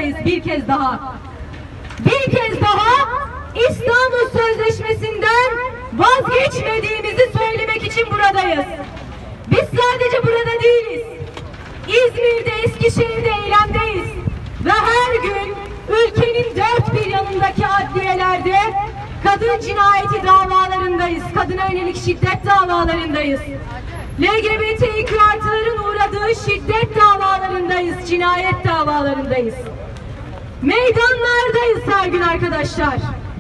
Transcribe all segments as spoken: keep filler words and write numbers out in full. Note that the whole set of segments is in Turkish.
buradayız bir kez daha. Bir kez daha İstanbul Sözleşmesi'nden vazgeçmediğimizi söylemek için buradayız. Biz sadece burada değiliz. İzmir'de, Eskişehir'de eylemdeyiz. Ve her gün ülkenin dört bir yanındaki adliyelerde kadın cinayeti davalarındayız. Kadına yönelik şiddet davalarındayız. L G B T İ artıların uğradığı şiddet davalarındayız. Cinayet davalarındayız. Meydanlardayız her gün arkadaşlar.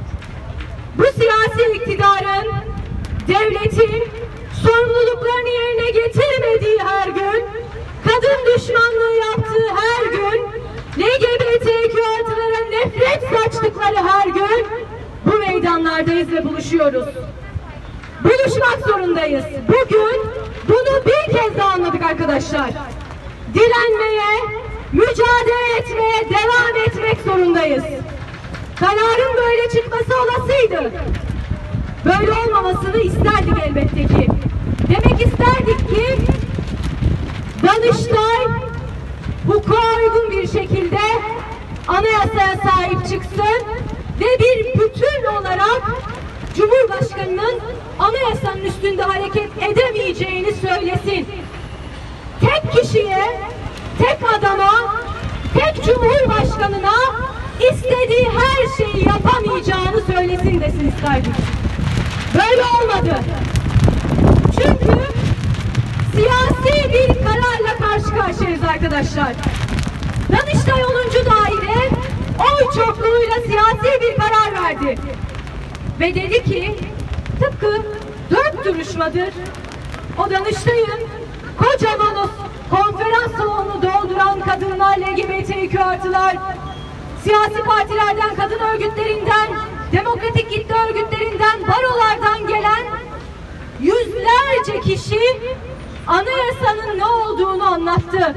Bu siyasi iktidarın, devletin sorumluluklarını yerine getirmediği her gün, kadın düşmanlığı yaptığı her gün, L G B T İ artılara nefret saçtıkları her gün bu meydanlardayız ve buluşuyoruz. Buluşmak zorundayız. Bugün bunu bir kez daha anladık arkadaşlar. Direnmeye, mücadele etmeye devam etmek zorundayız. Kararın böyle çıkması olasıydı. Böyle olmamasını isterdik elbette ki. Demek isterdik ki Danıştay hukuka uygun bir şekilde anayasaya sahip çıksın ve bir bütün olarak Cumhurbaşkanı'nın anayasanın üstünde hareket edemeyeceğini söylesin. Tek kişiye, tek adama, tek Cumhurbaşkanına istediği her şeyi yapamayacağını söylesin desin isterdik. Böyle olmadı. Çünkü siyasi bir kararla karşı karşıyayız arkadaşlar. Danıştay onuncu daire oy çokluğuyla siyasi bir karar verdi. Ve dedi ki tıpkı dört duruşmadır o Danıştay'ın kocaman o konferans salonunu dolduran kadınlar, L G B T İ artılar, siyasi partilerden, kadın örgütlerinden, demokratik kitle örgütlerinden, barolardan gelen yüzlerce kişi anayasanın ne olduğunu anlattı.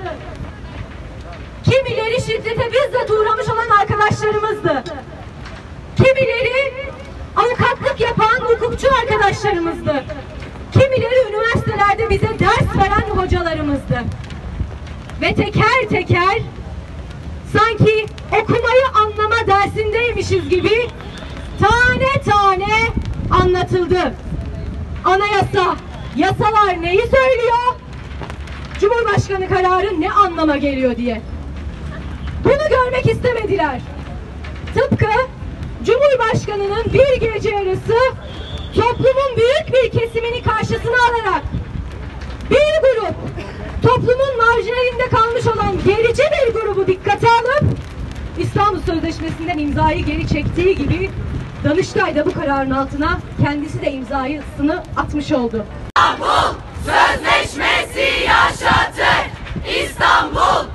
Kimileri şiddete bizzat uğramış olan arkadaşlarımızdı. Kimileri avukatlık yapan hukukçu arkadaşlarımızdı. Kimileri üniversitelerde bize ders veren hocalarımızdı. Ve teker teker sanki okumayı anlama dersindeymişiz gibi tane tane anlatıldı. Anayasa, yasalar neyi söylüyor? Cumhurbaşkanı kararı ne anlama geliyor diye. Bunu görmek istemediler. Tıpkı Cumhurbaşkanı'nın bir gece yarısı toplumun büyük bir kesimini karşısına alarak bir grup toplumun marjinalinde kalmış olan gerici bir grubu dikkate alıp İstanbul Sözleşmesi'nden imzayı geri çektiği gibi Danıştay da bu kararın altına kendisi de imzasını atmış oldu. İstanbul Sözleşmesi yaşatır. İstanbul